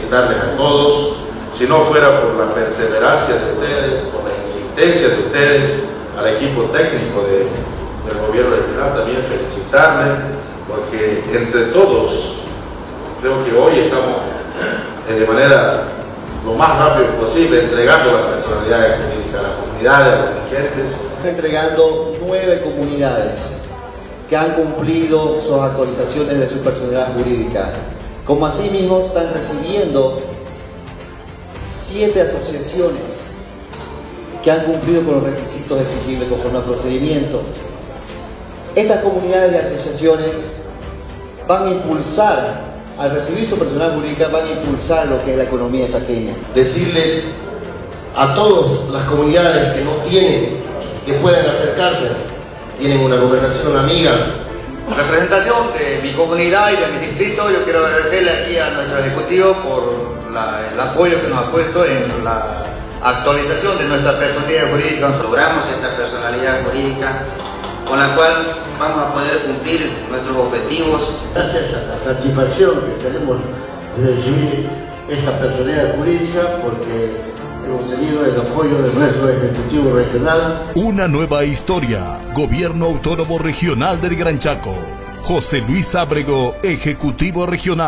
felicitarles a todos. Si no fuera por la perseverancia de ustedes, por la insistencia de ustedes, al equipo técnico del gobierno regional también felicitarles, porque entre todos creo que hoy estamos de manera lo más rápido posible entregando las personalidades jurídicas a las comunidades, a los dirigentes. Entregando 9 comunidades que han cumplido sus actualizaciones de su personalidad jurídica, como asimismo están recibiendo 7 asociaciones que han cumplido con los requisitos exigibles conforme al procedimiento. Estas comunidades y asociaciones van a impulsar, al recibir su personalidad jurídica, van a impulsar lo que es la economía chaqueña. Decirles a todas las comunidades que no tienen, que puedan acercarse, tienen una gobernación amiga. En representación de mi comunidad y de mi distrito, yo quiero agradecerle aquí a nuestro ejecutivo por el apoyo que nos ha puesto en la actualización de nuestra personalidad jurídica. Logramos esta personalidad jurídica con la cual vamos a poder cumplir nuestros objetivos. Gracias a la satisfacción que tenemos de recibir esta personalidad jurídica, porque hemos tenido el apoyo de nuestro Ejecutivo Regional. Una nueva historia. Gobierno Autónomo Regional del Gran Chaco. José Luis Ábrego, Ejecutivo Regional.